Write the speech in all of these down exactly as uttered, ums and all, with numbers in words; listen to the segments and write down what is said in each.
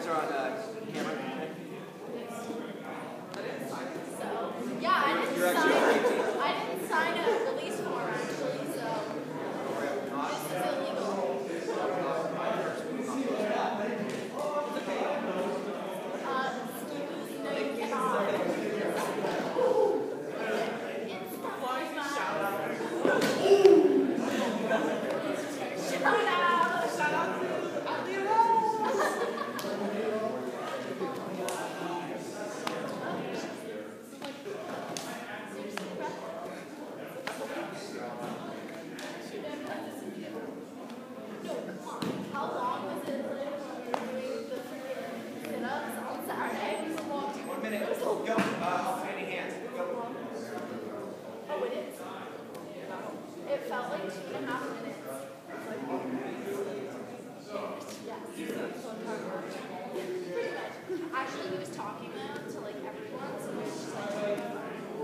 hands are on uh, camera. So, yeah, I didn't You're sign. actually I didn't sign a release form actually, so this is illegal. Uh, excuse me, you cannot. It's Shout out! Shout out to Alira! No, come on. How long was it like doing the freaking sit-ups on Saturday? It was a long time. One minute. Go. Uh, standing hands. Go. Oh, it is. It felt like two and a half minutes. Yes. Pretty much. Actually, he was talking though to like everyone, so it was just like.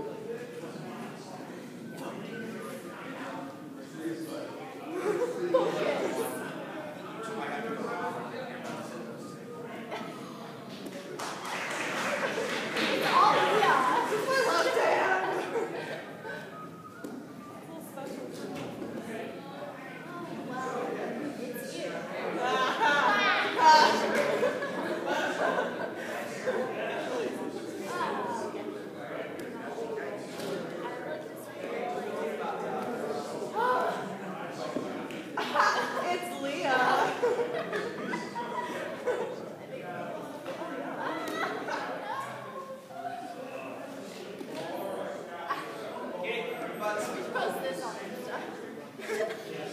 Post this on Insta.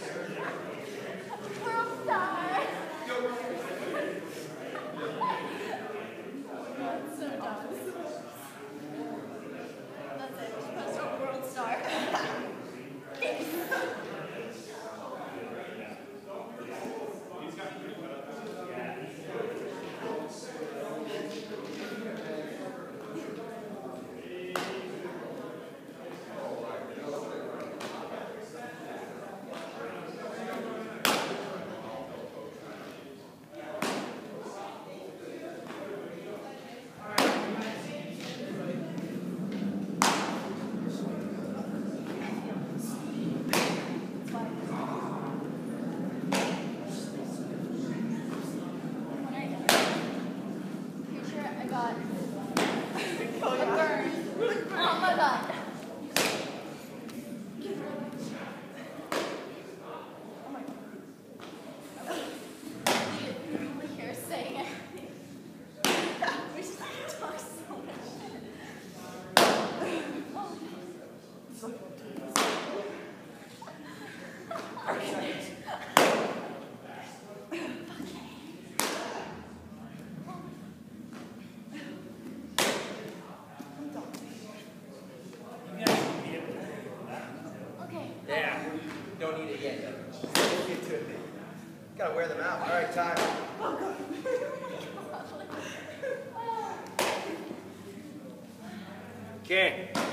World star. That's so dumb. That's it. Just post on World Star. Yeah, don't need it yet. Gotta wear them out. All right, time. Okay.